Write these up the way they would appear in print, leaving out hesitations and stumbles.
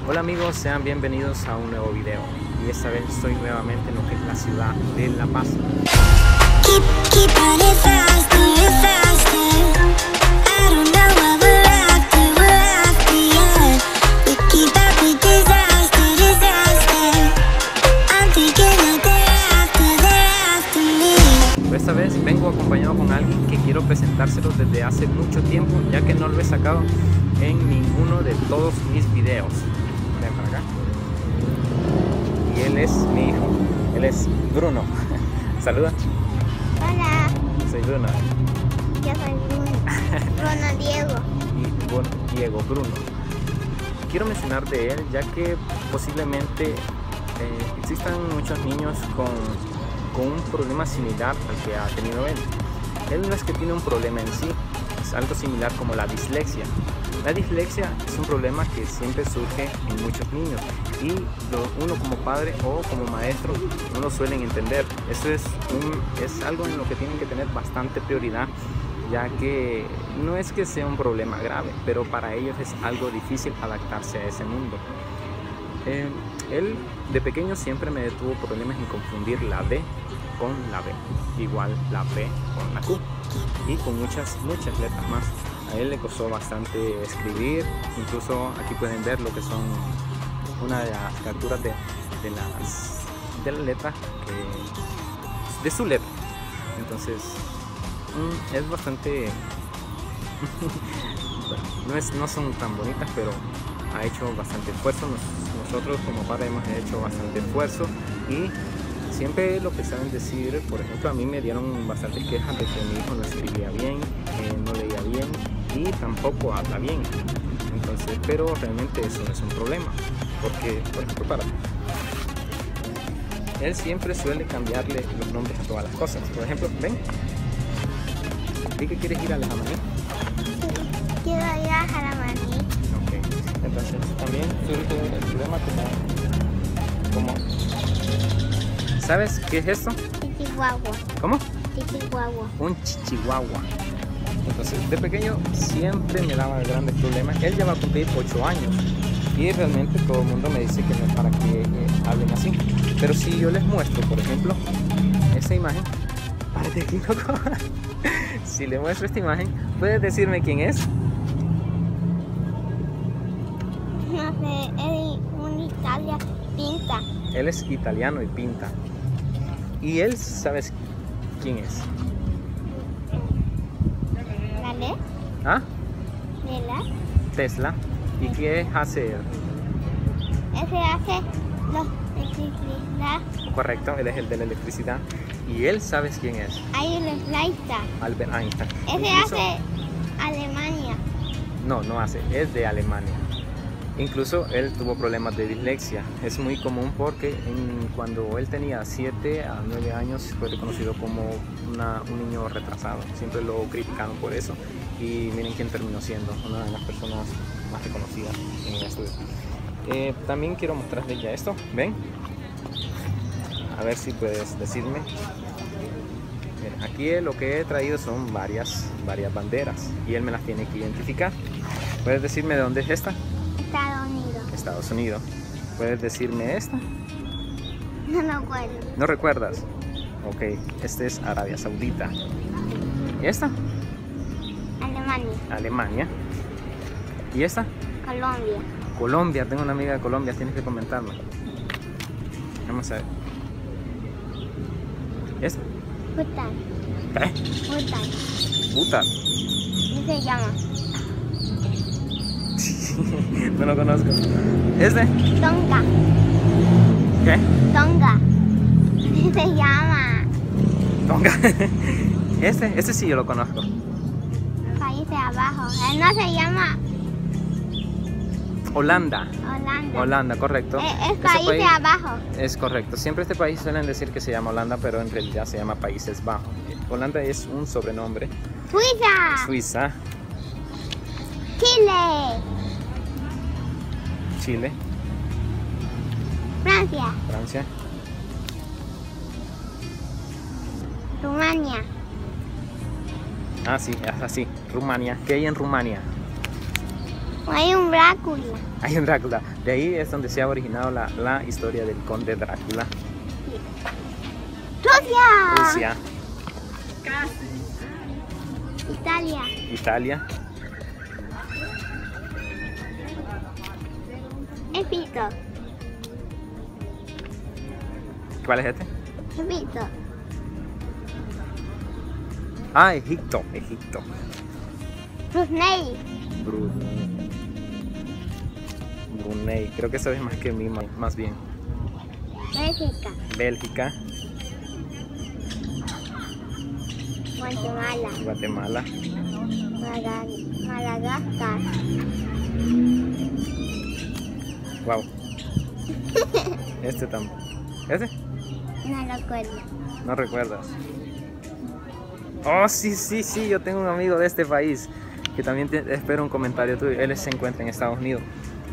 Hola amigos, sean bienvenidos a un nuevo video. Y esta vez estoy nuevamente en lo que es la ciudad de La Paz. Esta vez vengo acompañado con alguien que quiero presentárselo desde hace mucho tiempo, ya que no lo he sacado en ninguno de todos mis videos. Ven para acá. Y él es mi hijo, él es Bruno. Saluda. Hola, Soy Bruno. yo soy Bruno. Bruno Diego. Y bueno, Diego, Bruno. Quiero mencionar de él, ya que posiblemente existan muchos niños con un problema similar al que ha tenido él. Él no es que tiene un problema en sí, es algo similar como la dislexia. La dislexia es un problema que siempre surge en muchos niños y uno como padre o como maestro no lo suelen entender. Eso es algo en lo que tienen que tener bastante prioridad, ya que no es que sea un problema grave, pero para ellos es algo difícil adaptarse a ese mundo. Él de pequeño siempre me tuvo problemas en confundir la D con la B, igual la P con la Q y con muchas letras más. A él le costó bastante escribir, incluso aquí pueden ver lo que son una de las capturas de la letra, de su letra. Entonces es bastante no son tan bonitas, pero ha hecho bastante esfuerzo. Nosotros como padres hemos hecho bastante esfuerzo y siempre lo que saben decir, por ejemplo, a mí me dieron bastantes quejas de que mi hijo no escribía bien, no leía bien y tampoco habla bien. Entonces, pero realmente eso no es un problema, porque, por ejemplo, para él siempre suele cambiarle los nombres a todas las cosas. Por ejemplo, ven, ¿di que quieres ir a Lejamaní? Quiero ir a Jaramaní. Ok, entonces también surge el problema como ¿sabes qué es esto? Chichihuahua. ¿Cómo? Chichihuahua. Un chichihuahua. Entonces, de pequeño siempre me daba grandes problemas. Él ya va a cumplir 8 años y realmente todo el mundo me dice que no es para que hablen así. Pero si yo les muestro, por ejemplo, esta imagen, párate aquí, loco. Si le muestro esta imagen, ¿puedes decirme quién es? No sé, es un Italia pinta. Él es italiano y pinta. Y él, ¿sabes quién es? ¿Vale? ¿Ah? ¿Verdad? Tesla. ¿Y qué hace él? Ese hace los electricidad. Correcto, él es el de la electricidad. ¿Y él sabes quién es? Ahí los Laita. Albert Einstein. Ese Incluso, hace Alemania. no hace, es de Alemania. Incluso él tuvo problemas de dislexia. Es muy común porque cuando él tenía 7 a 9 años fue reconocido como un niño retrasado. Siempre lo criticaron por eso. Y miren quién terminó siendo una de las personas más reconocidas en el estudio. También quiero mostrarles ya esto. ¿Ven? A ver si puedes decirme. Miren, aquí lo que he traído son varias banderas y él me las tiene que identificar. ¿Puedes decirme de dónde es esta? Estados Unidos. Estados Unidos. ¿Puedes decirme esta? No me acuerdo. ¿No recuerdas? Ok, este es Arabia Saudita. ¿Y esta? Alemania. Alemania. ¿Y esta? Colombia. Colombia. Tengo una amiga de Colombia, tienes que comentarme. Vamos a ver. ¿Esta? Bután. ¿Eh? Bután. Bután. ¿Cómo se llama? No lo conozco. ¿Este? Tonga. ¿Qué? Tonga. ¿Cómo se llama? Tonga. Este sí yo lo conozco. Países abajo. Él no se llama Holanda. Holanda. Holanda, correcto. Es Este países país abajo. es correcto. Siempre este país suelen decir que se llama Holanda, pero en realidad se llama Países Bajos. Holanda es un sobrenombre. Suiza. Suiza, Chile. Chile, Francia. Francia, Rumania. sí, es así, Rumania. ¿Qué hay en Rumania? Hay un Drácula. Hay un Drácula. De ahí es donde se ha originado la historia del conde Drácula. Rusia. Rusia, Italia. Italia, Egipto. ¿cuál es este? Egipto. Ah, Egipto, Egipto. Brunei. Brunei, creo que sabes más que mí, más bien. Bélgica. Bélgica, Guatemala. Guatemala, Madagascar. wow. Este tampoco. ¿Este? No lo acuerdo. No recuerdas. Oh, sí, sí, sí, yo tengo un amigo de este país que también espero un comentario tuyo. Él se encuentra en Estados Unidos.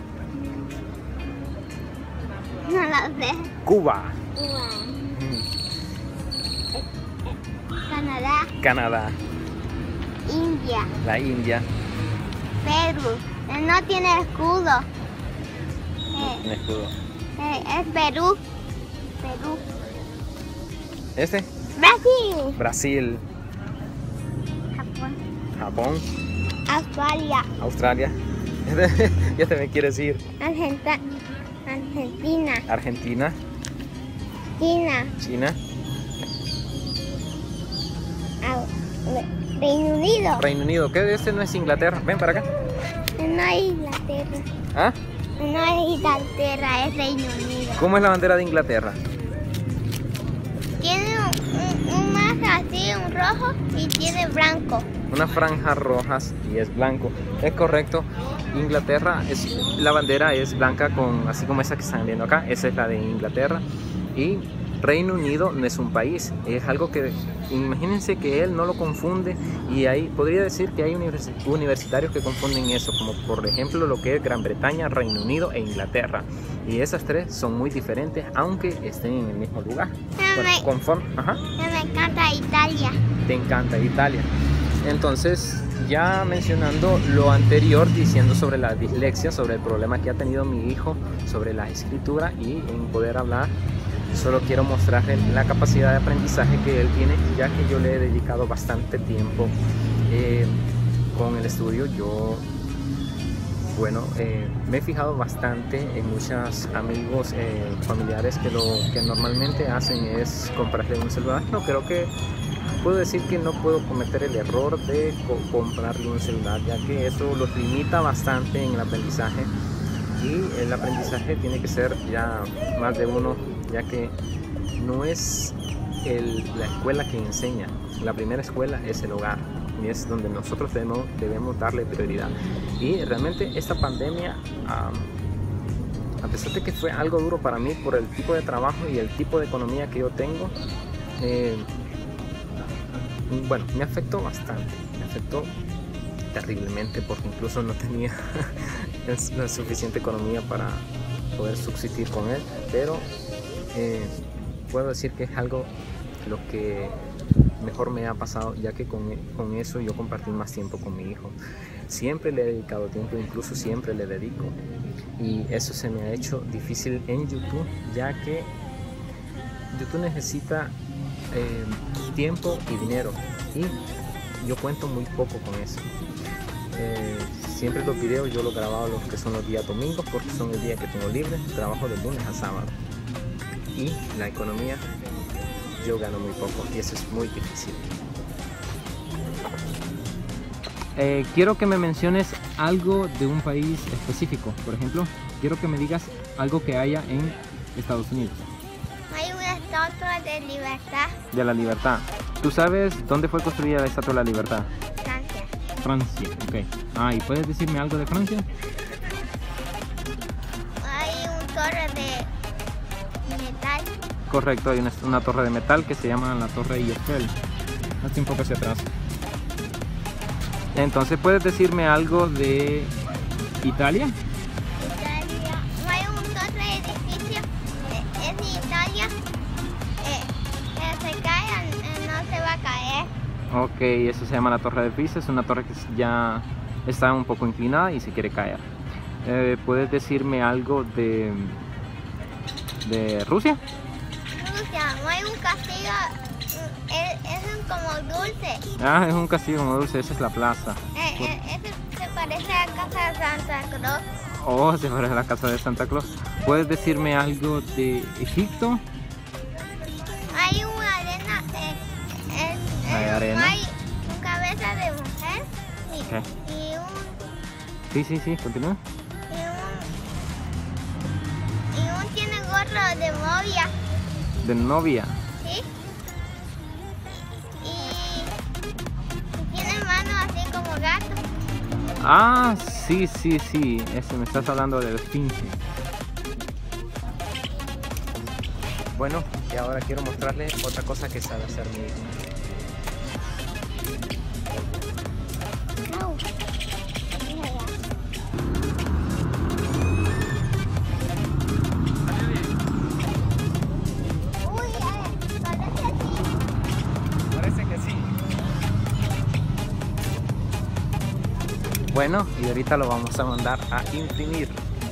No lo sé. Cuba. Cuba. Mm, Canadá. Canadá, India. la India. Perú. No tiene escudo. Un escudo. Es Perú. Perú. Este, Brasil. Brasil, Japón. Japón, Australia. Australia. Ya te me quieres ir. Argentina. Argentina, China. China, Reino Unido. Reino Unido. ¿Qué? Este no es Inglaterra. Ven para acá. No es Inglaterra. ¿Ah? No es Inglaterra, es Reino Unido. ¿Cómo es la bandera de Inglaterra? Tiene un más así, un rojo y tiene blanco. Unas franjas rojas y es blanco. Es correcto. Inglaterra, la bandera es blanca con, así como esa que están viendo acá. Esa es la de Inglaterra. Y Reino Unido no es un país. Es algo que, imagínense que él no lo confunde. Y ahí podría decir que hay universitarios que confunden eso, como por ejemplo lo que es Gran Bretaña, Reino Unido e Inglaterra. Y esas tres son muy diferentes, aunque estén en el mismo lugar. Bueno, ajá. Me encanta Italia. Te encanta Italia. Entonces, ya mencionando lo anterior, diciendo sobre la dislexia, sobre el problema que ha tenido mi hijo, sobre la escritura y en poder hablar, solo quiero mostrarle la capacidad de aprendizaje que él tiene, ya que yo le he dedicado bastante tiempo con el estudio. Yo, bueno, me he fijado bastante en muchos amigos, familiares que lo que normalmente hacen es comprarle un celular. No creo que puedo decir que no puedo cometer el error de comprarle un celular, ya que eso los limita bastante en el aprendizaje, y el aprendizaje tiene que ser ya más de uno, ya que no es la escuela quien enseña. La primera escuela es el hogar y es donde nosotros debemos darle prioridad. Y realmente esta pandemia, a pesar de que fue algo duro para mí por el tipo de trabajo y el tipo de economía que yo tengo, bueno, me afectó bastante, me afectó terriblemente, porque incluso no tenía la suficiente economía para poder subsistir con él, pero puedo decir que es algo lo que mejor me ha pasado, ya que con eso yo compartí más tiempo con mi hijo. Siempre le he dedicado tiempo, incluso siempre le dedico, y eso se me ha hecho difícil en YouTube, ya que YouTube necesita tiempo y dinero, y yo cuento muy poco con eso. Siempre los videos yo los grababa los que son los días domingos, porque son el día que tengo libre. Trabajo de lunes a sábado, y la economía yo gano muy poco, y eso es muy difícil. Quiero que me menciones algo de un país específico. Por ejemplo, quiero que me digas algo que haya en Estados Unidos. Hay una estatua de libertad. De la libertad. ¿Tú sabes dónde fue construida la estatua de la libertad? Francia. Francia, ok. ¿Y puedes decirme algo de Francia? Hay una torre de metal. Correcto, hay una torre de metal que se llama la Torre Eiffel. Hazte un poco hacia atrás. Entonces, ¿puedes decirme algo de Italia? Italia. Hay un torre de edificio. Es de Italia. Se cae, no se va a caer. Ok, eso se llama la Torre de Pisa. Es una torre que ya está un poco inclinada y se quiere caer. ¿Puedes decirme algo de Rusia? Rusia, no hay un castillo, es como dulce. Ah, es un castillo como dulce, esa es la plaza. Ese se parece a la casa de Santa Claus. Oh, se parece a la casa de Santa Claus. ¿Puedes decirme algo de Egipto? Hay una arena, ¿Hay arena? hay una cabeza de mujer ¿Qué? Sí, continúa. y un tiene gorro de novia, De novia. ¿sí? Y tiene manos así como gato. Ah, sí, ese me estás hablando del esfinge. Bueno, y ahora quiero mostrarle otra cosa que sabe hacer mi hijo. Uy, parece así. Parece que sí. Bueno, y ahorita lo vamos a mandar a imprimir.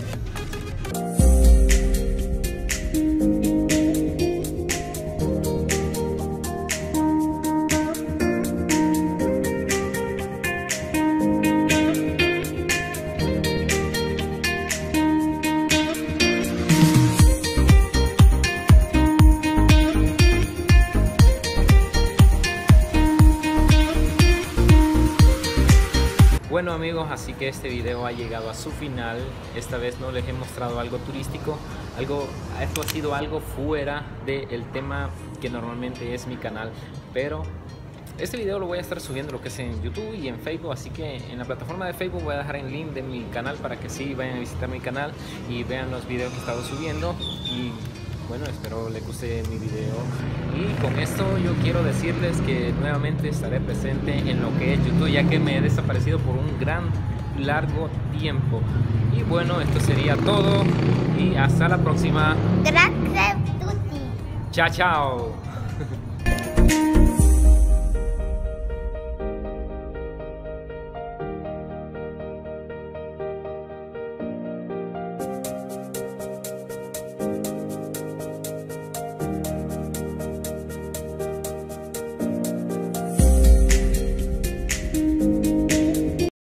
Bueno amigos, así que este video ha llegado a su final. Esta vez no les he mostrado algo turístico, esto ha sido algo fuera del tema que normalmente es mi canal, pero este video lo voy a estar subiendo lo que es en YouTube y en Facebook, así que en la plataforma de Facebook voy a dejar el link de mi canal para que sí vayan a visitar mi canal y vean los videos que he estado subiendo. Y bueno, espero les guste mi video. Y con esto yo quiero decirles que nuevamente estaré presente en lo que es YouTube, ya que me he desaparecido por un largo tiempo. Y bueno, esto sería todo y hasta la próxima. Gracias, Tuti. Chao, chao.